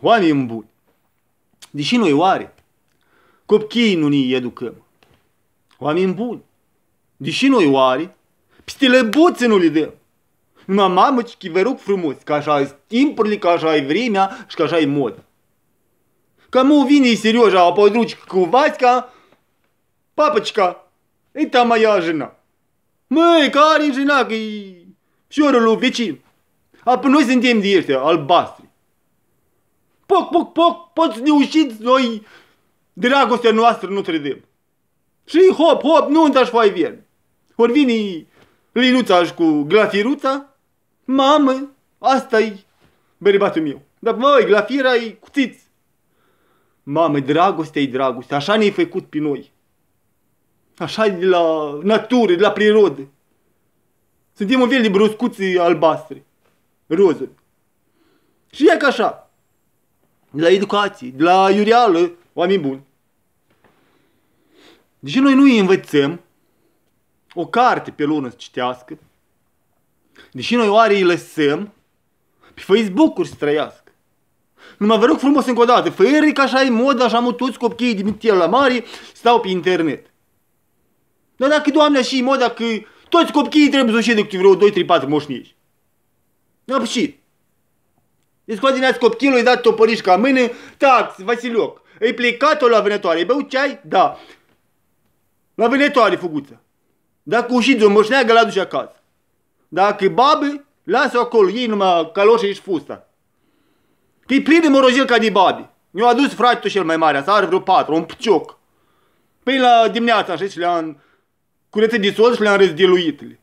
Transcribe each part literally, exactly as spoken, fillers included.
Oameni buni, deși noi oare copiii nu ne educăm, oameni buni, deși noi oare pistelebuțe nu le dăm, numai mamă, ce vă rog frumos, că așa e timpurile, că așa e vremea și că așa e mod. Că mu vine Serioja podruci cu Vațca, papăcica, e ta mai ia jena. Măi, care e jena, că e fiorul lui vecin. Apoi noi suntem de ăștia, albastri. Poc, poc, poc, poți ne ușiți, noi dragostea noastră nu trădăm. Și hop, hop, nunta și fai vierni. Ori vine Linuța și cu glafiruța, mamă, asta-i bărbatul meu. Dar măi, glafira e cuțiți. Mamă, dragostea e dragoste, așa ne-ai făcut pe noi. Așa e de la natură, de la prirodă. Suntem un fel de broscuți albastre, rozuri. Și e ca așa, de la educație, de la iureală, oameni buni. Deși noi nu îi învățăm o carte pe lună să citească, deși noi oare îi lăsăm pe Facebook-uri să trăiască. Numai vă rog frumos încă o dată, fără că așa e mod, așa mă toți copiii din mitel la mare stau pe internet. Dar dacă, Doamne, așa e moda că toți copiii trebuie să o șede cu vreo doi, trei, patru moșnici. Da, și. Deci coordinați copilul, îi dat toporișca în mână, tax, Vasilioc, îi plecat-o la vânătoare, îi băut ceai? Da. La vânătoare, făguță. Dacă ușiți o moșneagă, l-a duce acasă. Dacă babă, lasă-o acolo, ei numai caloșe și fusta. Că-i plin de morojel ca de babi. Mi-a adus fratele cel mai mare, asta are vreo patru, un pcioc. Păi la dimineața, așa, și le-am curățat de sol și le-am răzdeluit.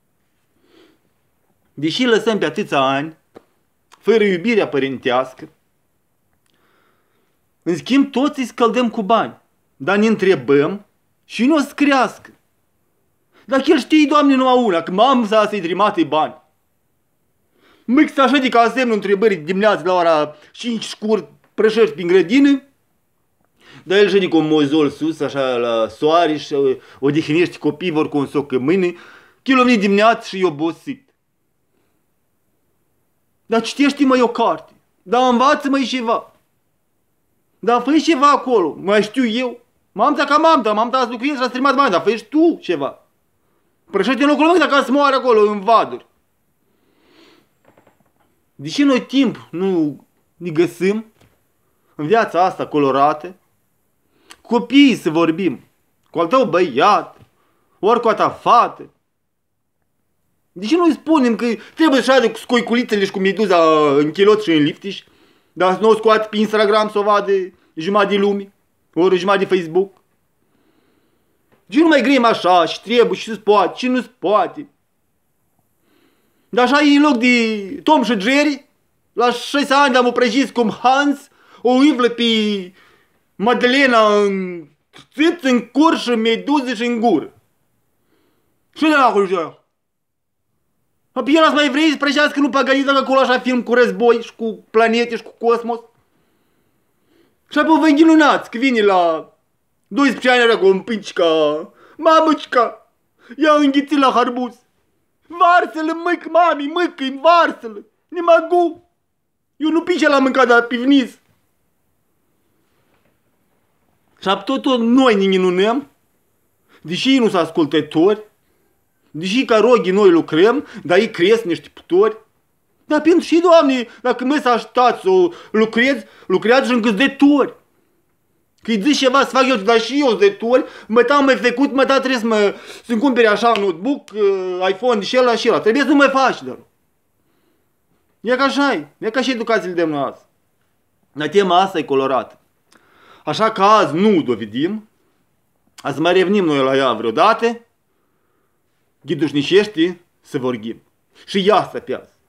Deși lăsăm pe atâția ani, fără iubirea părintească, în schimb toți îi scăldăm cu bani. Dar ne întrebăm și nu o să crească. Dacă el știe, Doamne, numai una, că mamă să să-i drimate bani. Mix așa de ca semnul întrebării dimineața la ora cinci scurt, prășări prin grădină, dar el șede cu un mozol sus, așa la soare și odihnește copiii, vor cu un soc în mâine, că el a venit dimineața și e obosit. Dar citește mai o carte, dar învață-mă ceva. Dar fă ceva acolo, mai știu eu. Mamta ca mamta, mamta ați lucruit și a strimat bani, dar fă tu ceva. Prășește în locul meu dacă ați moare acolo, în vaduri. Deși noi timp nu ne găsim în viața asta colorată, copiii să vorbim cu al tău băiat, ori cu a ta fată. Deși noi spunem că trebuie să șade cu scoiculițele și cu meduza în chilot și în liftiș, dar să nu o scoate pe Instagram să o vadă jumătate de lume, ori jumătate de Facebook. Și nu mai grem așa, și trebuie, și se poate, și nu se poate. Dar așa e în loc de Tom și Jerry, la șase ani am prăjit cum Hans o umflă pe Madalena în țâț, în cur și în meduză și în gură. Și de acolo și aia. Apoi el ați mai vrei să prăjească nu paganită, că acolo așa film cu război și cu planete și cu cosmos. Și apoi vă înghilunați că vine la doisprezece ani cu un picica, mamăcica, i-a înghițit la harbuz. Varsă-l, măc, mami, măcă-i, varsă-l, nemagu. Eu nu pice la mâncat, dar pivniz. Și apoi tot noi ne minunăm, deși ei nu sunt ascultători, deși ca rogii noi lucrăm, dar ei cresc niște putori. Dar pentru și, Doamne, dacă mă să așteptați să lucrezi, lucrează și încă de tori. Că-i zici ceva să fac eu, dar și eu de tori, mă ta mai făcut, mă ta trebuie să mă, să-mi cumpere așa un notebook, iPhone și ăla și ăla. Trebuie să nu mai faci, dar. E ca așa-i, e ca și educațiile de azi. Dar tema asta e colorată. Așa că azi nu dovedim, azi mai revenim noi la ea vreodată, ghidușnicește să vorbim. Și ia să pe azi.